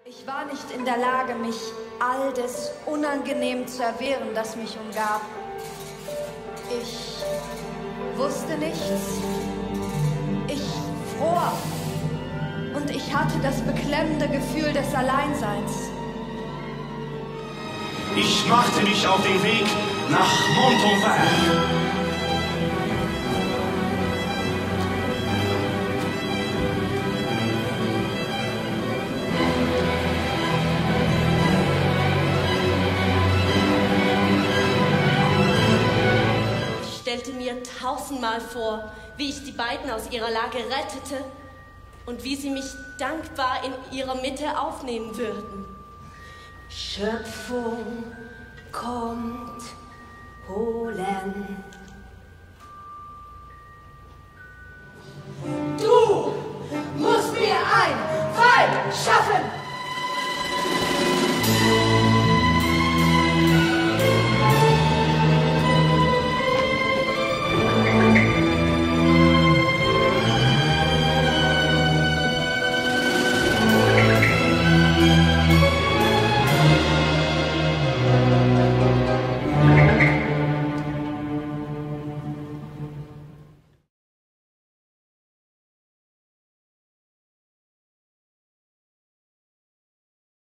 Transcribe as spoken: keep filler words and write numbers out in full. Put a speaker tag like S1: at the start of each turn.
S1: Ich war nicht in der Lage, mich all des Unangenehm zu erwehren, das mich umgab. Ich wusste nichts. Ich fror. Und ich hatte das beklemmende Gefühl des Alleinseins.
S2: Ich machte mich auf den Weg nach Montonvert.
S3: Ich stellte mir tausendmal vor, wie ich die beiden aus ihrer Lage rettete und wie sie mich dankbar in ihrer Mitte aufnehmen würden.
S4: Schöpfung kommt holen. Du musst mir ein Weib schaffen!
S1: Thank you.